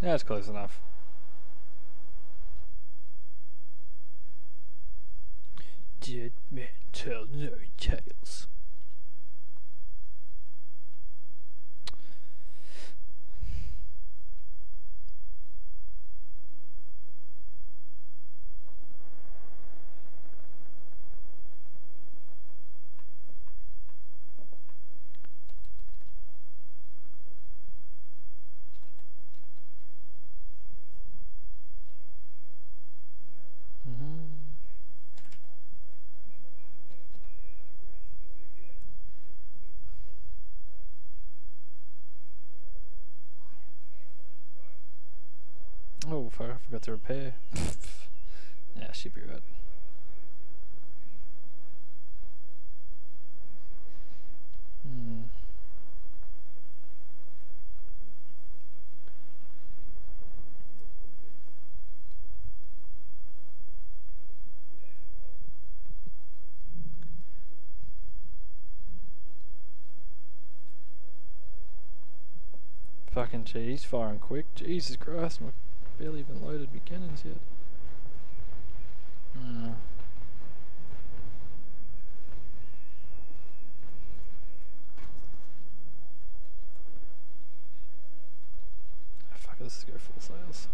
That's close enough. Dead men tell no tales. Oh, fuck, I forgot to repair. Yeah, she'd be right. Fucking jeez, firing quick. Jesus Christ, I barely even loaded my cannons yet. Fuck, let's just go full sails.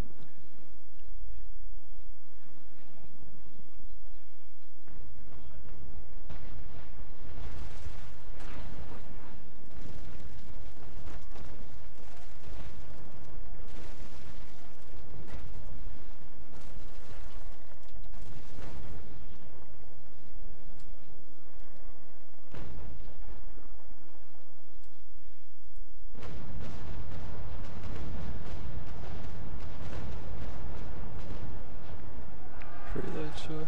Preload shock.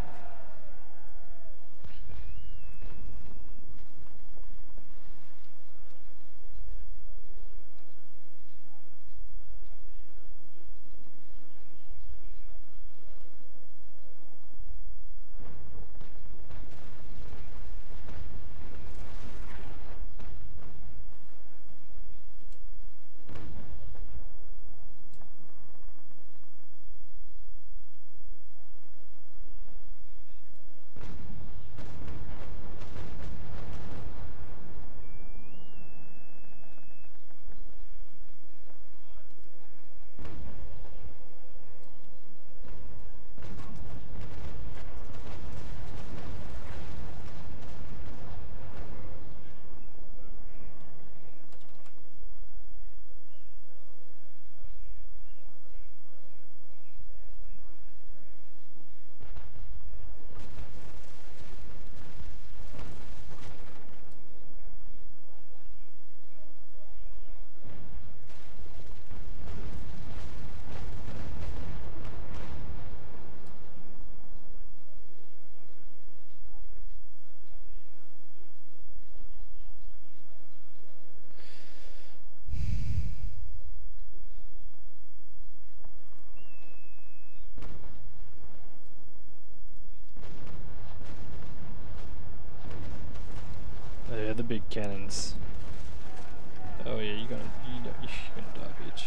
Yeah, the big cannons. Oh yeah, you're gonna die, bitch.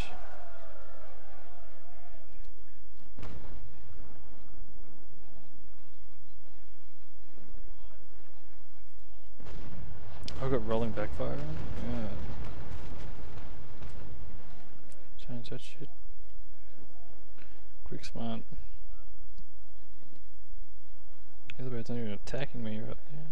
I've got rolling backfire on? Yeah. Change that shit. Quick smart. The other birds aren't even attacking me right now.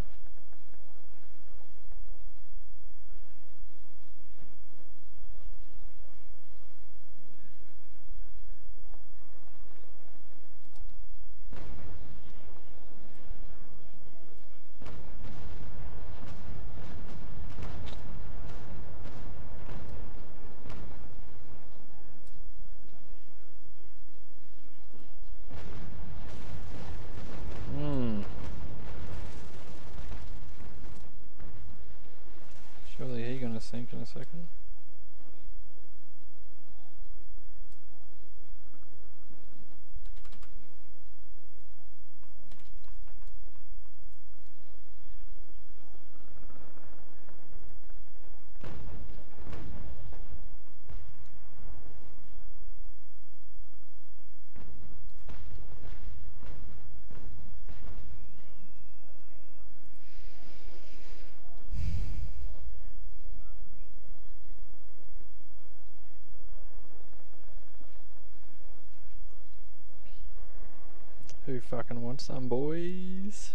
Surely he's gonna sink in a second. fucking want some, boys.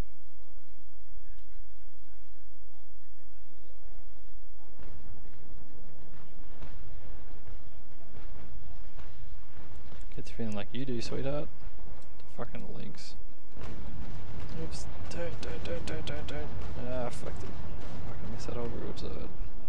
Gets feeling like you do, sweetheart. Fucking links. Oops. Don't. Ah, fucked it. Fucking miss that whole broadside.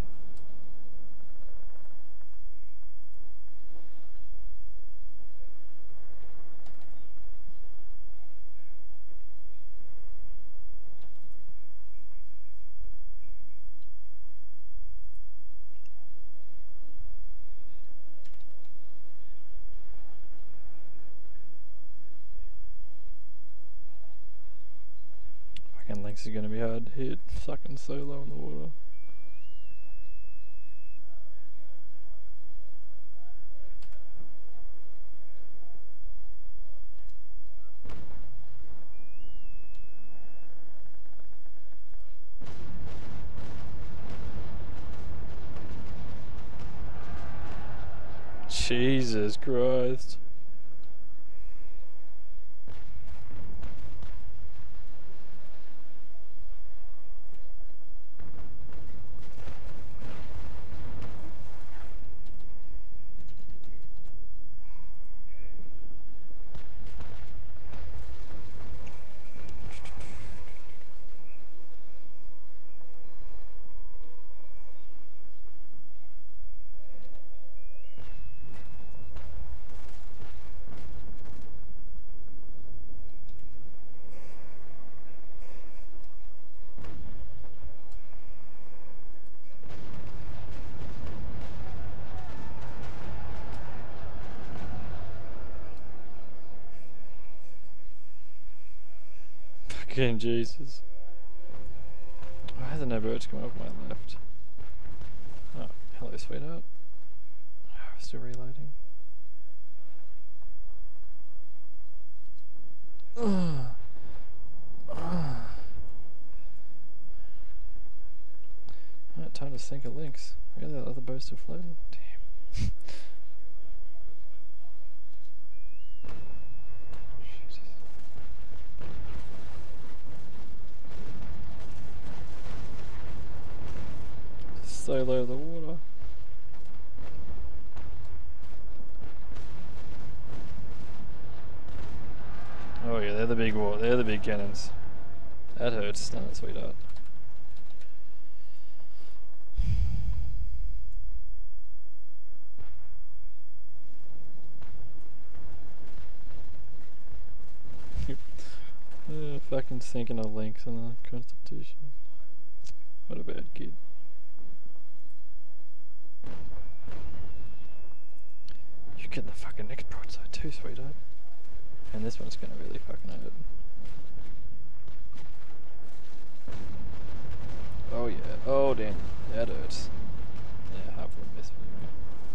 Fucking links is gonna be hard to hit. Fucking so low in the water. Jesus Christ. Fucking Jesus. Why are there no birds coming off my left? Oh, hello, sweetheart. Oh, still reloading. Alright, time to sink a lynx. Really, that other boat's still floating? Damn. So low the water. Oh yeah, they're the big water. They're the big cannons. That hurts, doesn't it, sweetheart? Fucking sinking a lynx in the Constitution. What a bad kid. You're getting the fucking next broadside too, sweetheart. And this one's gonna really fucking hurt. Oh yeah. Oh damn. That hurts. Yeah, half of a miss for you.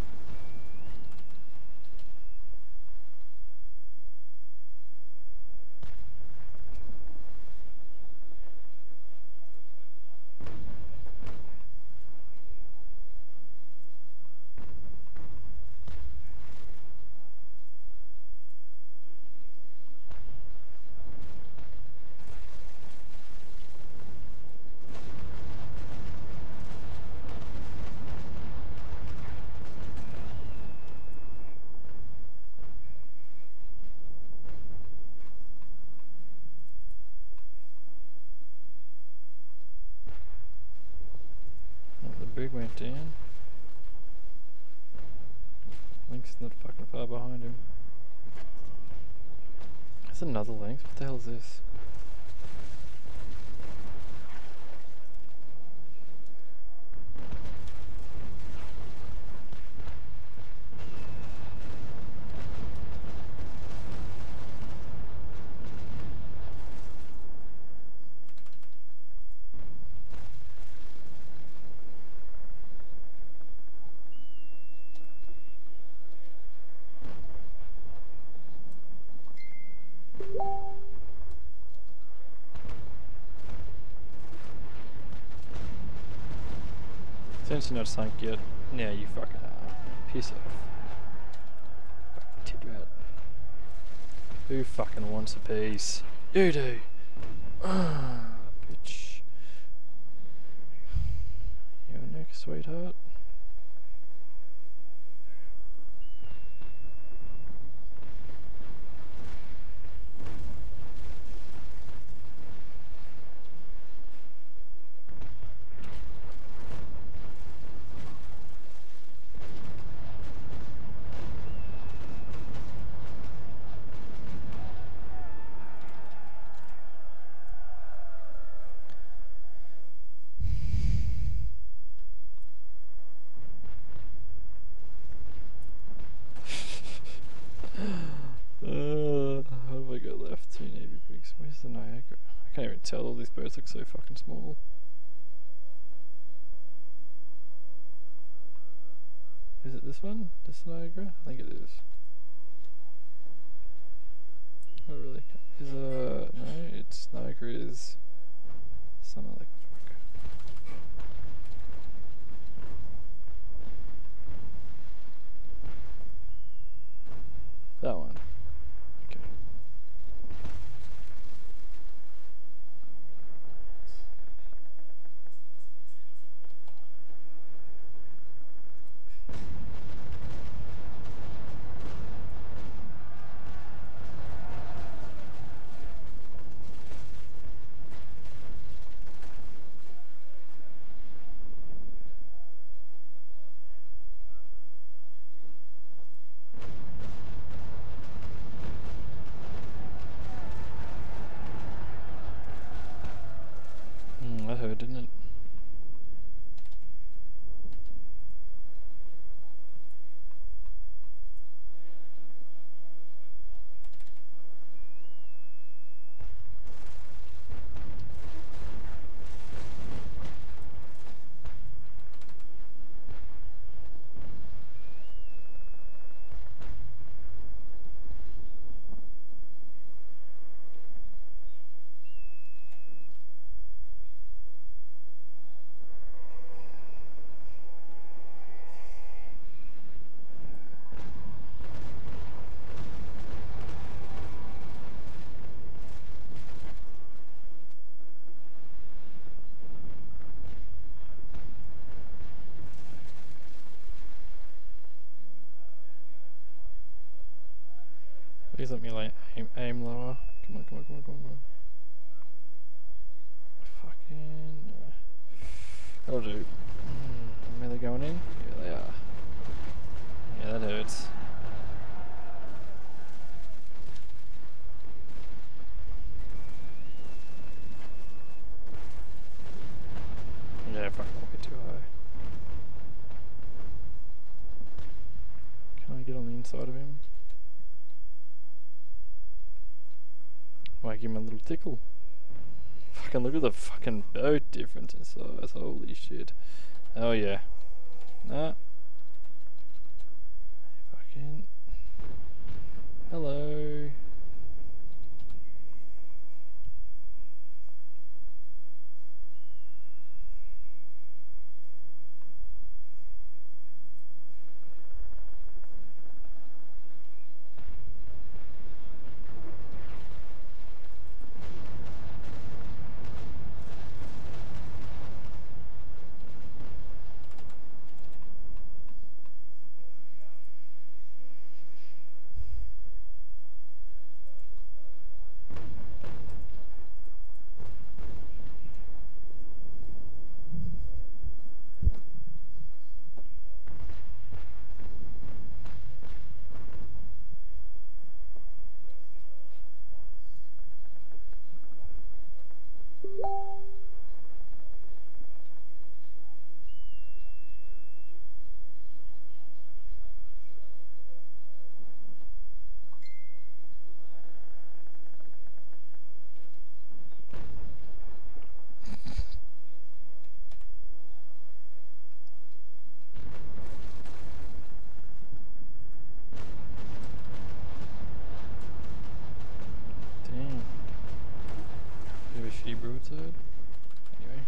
Brig went down. Link's not fucking far behind him. There's another link. What the hell is this? Since you're not sunk yet, yeah, you fucking piss off. Fucking tit rat. Who fucking wants a piece? You do. Ah, bitch. You're next, sweetheart. How have I got left? 2 navy brigs. Where's the Niagara? I can't even tell. All these birds look so fucking small. Is it this one? This Niagara? I think it is. Oh really? Is no, it's Niagara is something like fuck. That one. Okay. That hurt, didn't it? Please let me like aim lower. Come on, come on, come on, come on, come on. Fucking. That'll do. Where are they going in? Yeah, they are. Yeah, that hurts. Yeah, fuck, I'll get too high. Can I get on the inside of him? Might give him a little tickle. Fucking look at the fucking boat difference in size. Holy shit. Oh yeah. Nah. Fucking. Hello. She broadside. Anyway.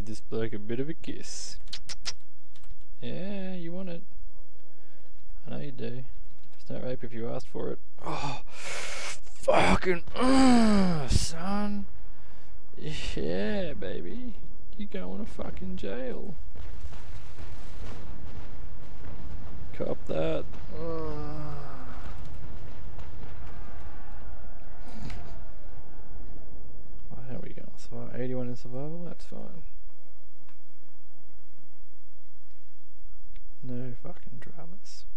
Give this bloke a bit of a kiss. Yeah, you want it. I know you do. It's not rape if you asked for it. Oh, fucking, son. Yeah, baby. You going to fucking jail. Cop that. How are we going? Survival. 81 in survival? That's fine. No fucking dramas.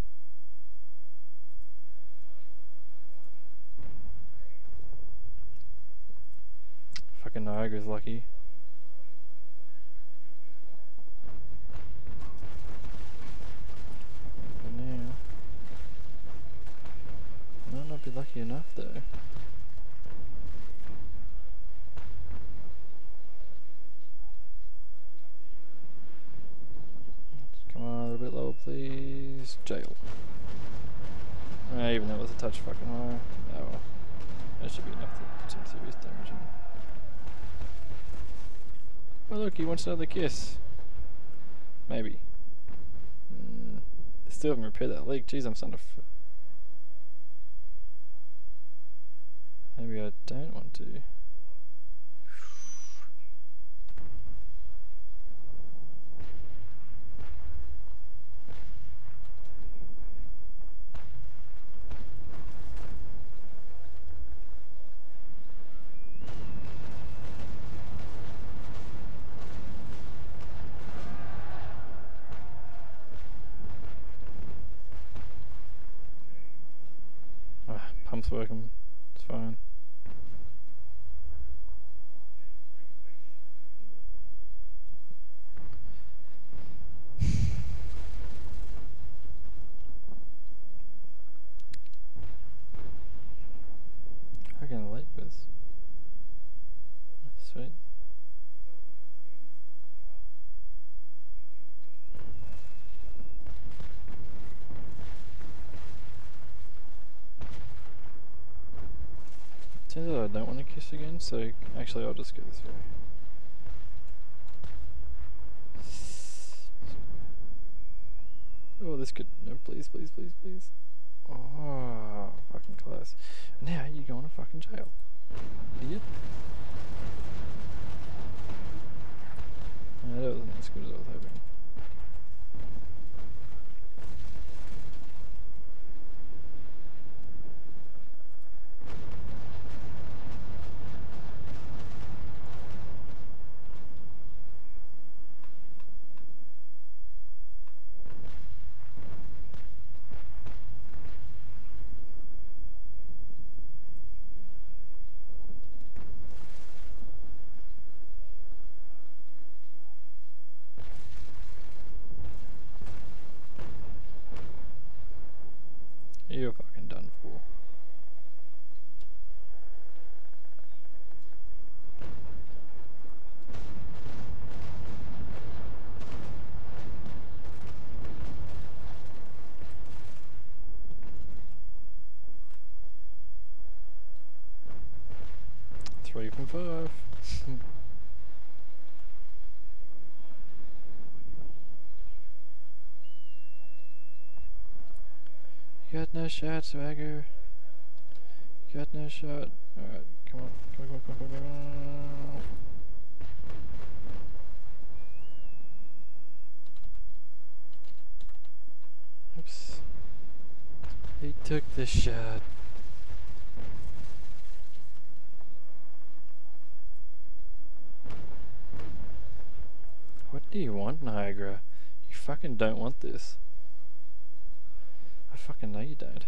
Fucking Niagara's lucky. But now, might not be lucky enough though. Come on, a little bit lower, please. Jail. Even that was a touch fucking high. Oh well. That should be enough to put some serious damage in. Oh look, he wants another kiss. Maybe. They still haven't repaired that leak. Jeez, I'm starting to maybe I don't want to. Pump's working. It's fine. I reckon the lake was sweet. Turns out I don't want to kiss again, so actually I'll just go this way. Oh, this could... No, please, please, please, please. Oh, fucking close. Now you're going to fucking jail. Idiot. No, that wasn't as good as I was hoping. You're fucking done for. Three from 5. You got no shot, Swagger. You got no shot. Alright, come on. Come on, come on, come on, come on. Oops. He took the shot. What do you want, Niagara? You fucking don't want this. I fucking know you don't.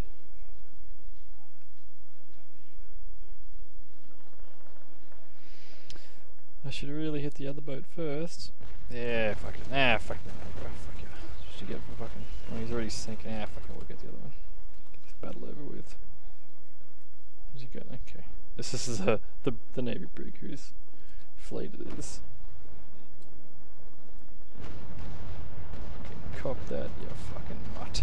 I should really hit the other boat first. Yeah, fuck it. Nah, fuck it. Fuck you. Should get for fucking... Oh, he's already sinking. Ah, fuck it. We'll get the other one. Get this battle over with. Where's he going? Okay. This is the Navy brig whose fleet it is. Okay, cop that, you fucking mutt.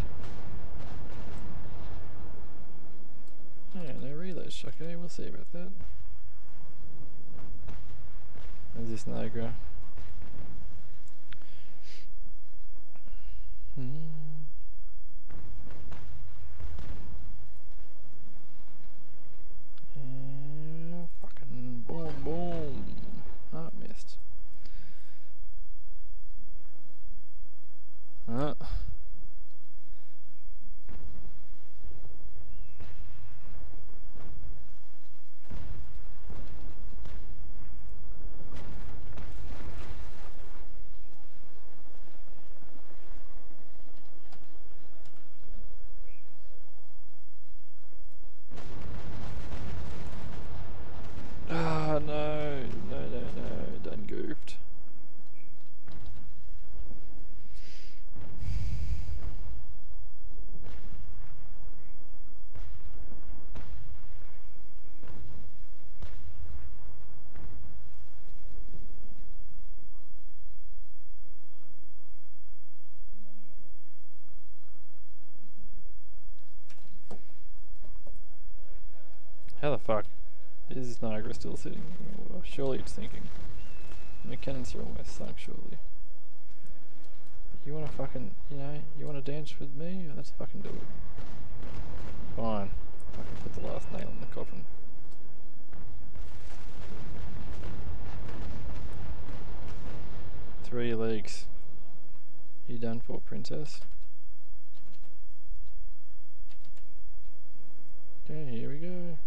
Yeah, no reloads, okay, we'll see about that. There's this Niagara. Yeah, fucking boom, boom. Ah, missed. Ah. Ah, no, done goofed. How the fuck is this Niagara still sitting in the water? Surely it's sinking. My cannons are almost sunk, surely. But you wanna fucking, you know, you wanna dance with me? Let's fucking do it. Fine. Fucking put the last nail in the coffin. Three legs. You done for, princess? Okay, here we go.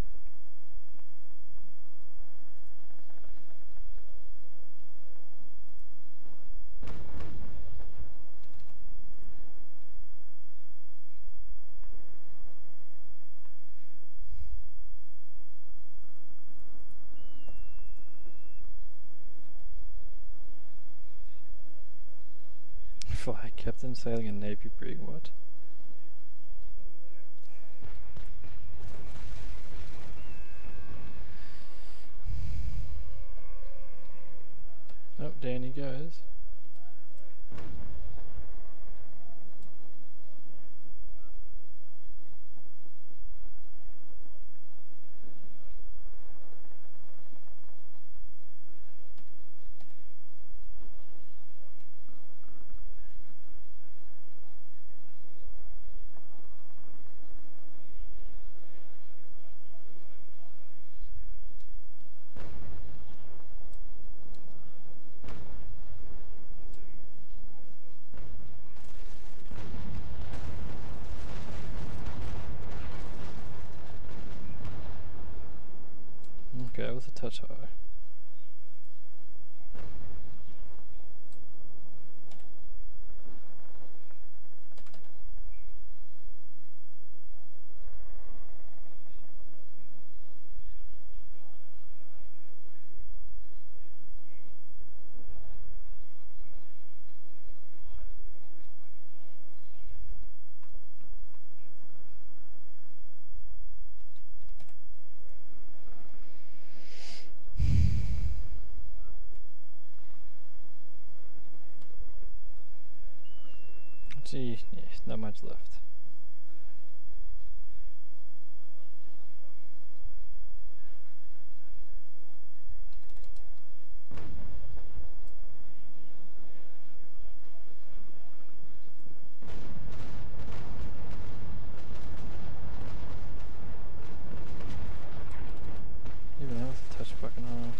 Fly captain sailing a navy brig, what? Oh, down he goes. Okay, it was a touch high. Gee, yeah, not much left. Even that was a touch fucking high.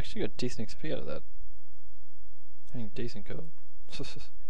actually got decent XP out of that. Having decent gold.